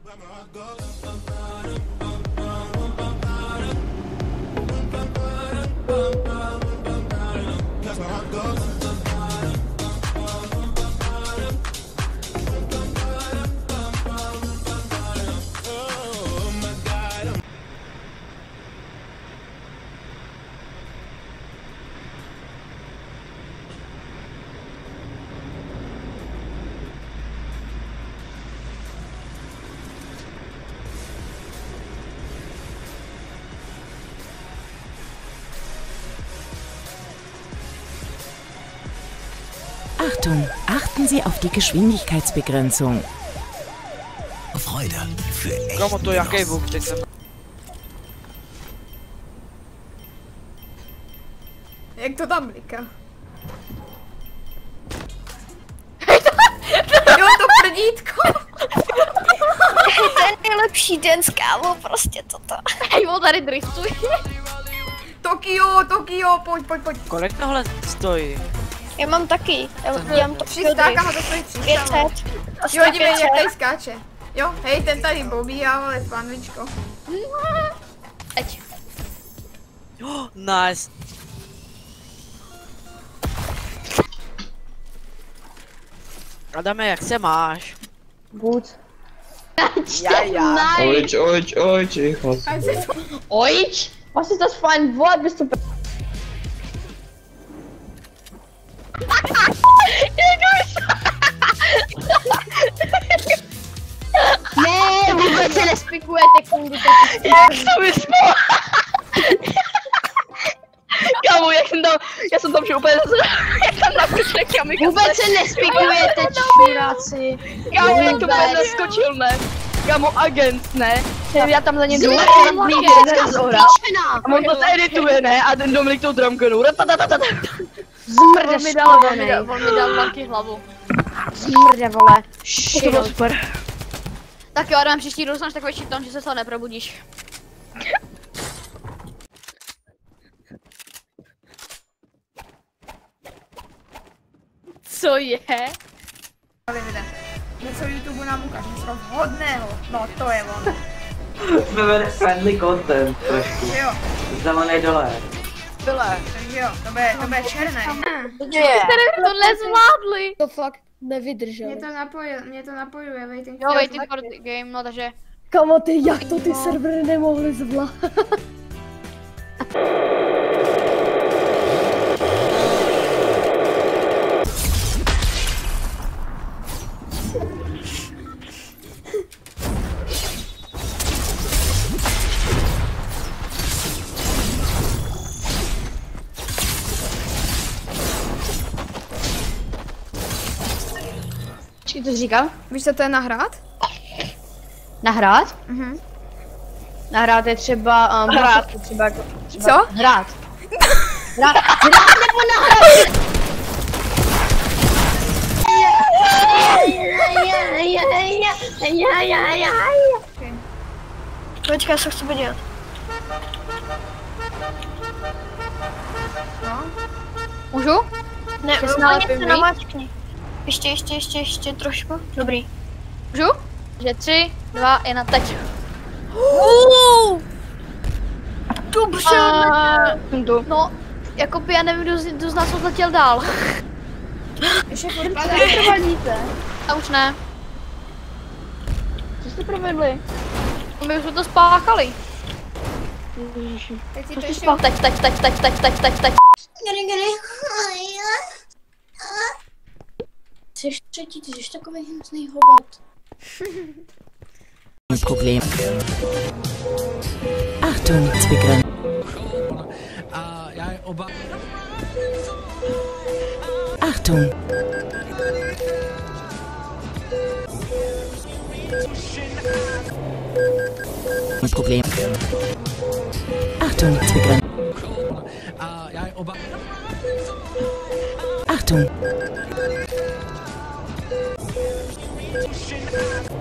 Achtung, achten Sie auf die Geschwindigkeitsbegrenzung. Freude für echt. Kámo, to jaký buk, teď jsem... Jak to tam bliká? Jo, to prdítko! To je nejlepší den, kámo, prostě toto. Hej, on tady driftuj. Tokio, pojď. Kolik tohle stojí? Já mám taky, já mám to 300, kama to stojí 300. 500. Jo, dívej, jak tady skáče. Jo, hej, ten tady pobíhá, ale panvičko. Ať. Oh, nice. Adame, jak se máš? Gut. Ja. Oj, ticho. Oich? Was ist das für ein Wort? Bist du... Ne, vůbec se nespikujete, kundu. Jak to vyspal? Kámo, já jsem tam že úplně jak tam naskočil kamikaze. Vůbec se nespikujete, čuráci. Kámo, jak to úplně naskočil, ne? Kámo, agent, ne? Já tam za ním jdu, a on to se edituje, ne? A ten Dominik tou drumkenou. Zmrdě, On mi dal velký hlavu. Zmrdě, vole. To bylo super. Tak jo, Adam, příští dostaneš takový šiton, že se z toho neprobudíš. Co je? Něco YouTube nám ukáže, něco vhodného. No, to je on. Jsme friendly content trošku. Jo, Zelený dole. Byle. takže jo, to bude černé. To nezvládli. To fakt nevydržel. Mě to napojuje, waiting. Jo, waiting for the game, no takže... Kamo, jak to ty servery nemohly zvládat? Počkej, to jsi říkal? Víš, co to je nahrát? Nahrát? Mhm. Nahrát je třeba... hrát. Třeba Co? Hrát. Hrát nebo nahrát? Počkej, já se chci podívat. No. Můžu? Ne, Že se úplně nalepím, se víš? namáčkni. Ještě trošku. Dobrý. Můžu? Že 3, 2, 1, teď. Dobře. No, jako já nevím, kdo z nás odletěl dál. Ještě furt padá. A už ne. Co jste provedli? My už jsme to spáchali. Teď si to ještě... Teď. Jsi třetí, ty jsi takový hnusný hovat. Problem. Achtung, Begrenzen. Achtung. Problem. Achtung, Begrenzen. Achtung.